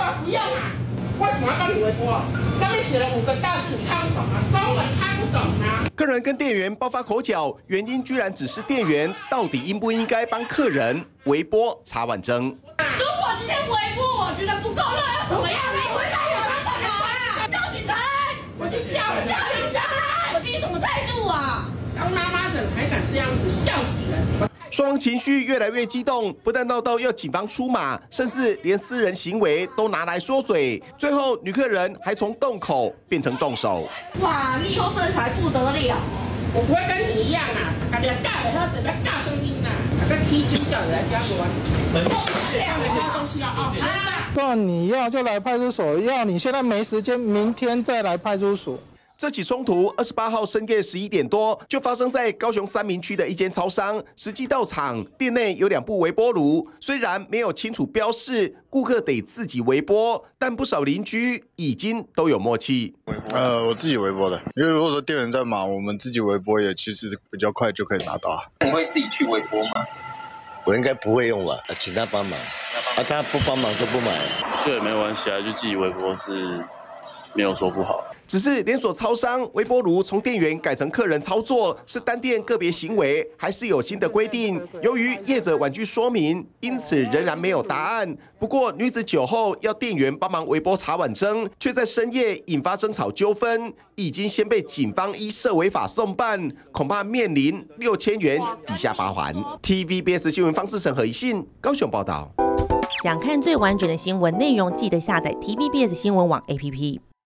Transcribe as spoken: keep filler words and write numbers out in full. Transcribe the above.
不用啊！为什么要帮你微波？上面写了五个大字，你看不懂啊？中文看不懂啊？ 客人跟店员爆发口角，原因居然只是店员到底应不应该帮客人微波茶碗蒸？如果今天微波我觉得不够热，要怎么样？你回来有他干嘛啊？叫警察来！我就叫叫警察来！你什么态度啊？当妈妈的还敢这样子，笑死人！ 双方情绪越来越激动，不但闹到要警方出马，甚至连私人行为都拿来说嘴。最后，女客人还从动口变成动手。 哇，你以后生小孩不得了！我不会跟你一样啊，把你尬了，他整个尬声音呐，那个踢球小的来教我。这样的这些东西要哦。 不然你要就来派出所，要你现在没时间，明天再来派出所。 这起冲突，二十八号深夜十一点多就发生在高雄三民区的一间超商。实际到场，店内有两部微波炉，虽然没有清楚标示顾客得自己微波，但不少邻居已经都有默契。 呃，我自己微波的，因为如果说店员在忙，我们自己微波也其实比较快就可以拿到啊。 你会自己去微波吗？ 我应该不会用吧，请他帮忙，啊，他不帮忙就不买。 这也没关系啊，就自己微波是没有说不好。 只是连锁超商微波炉从店员改成客人操作，是单店个别行为，还是有新的规定？由于业者婉拒说明，因此仍然没有答案。不过，女子酒后要店员帮忙微波茶碗蒸，却在深夜引发争吵纠纷，已经先被警方依涉违法送办，恐怕面临六千元以下罚锾。T V B S 新闻方式审核一信高雄报道。 想看最完整的新闻内容，记得下载 T V B S 新闻网 A P P。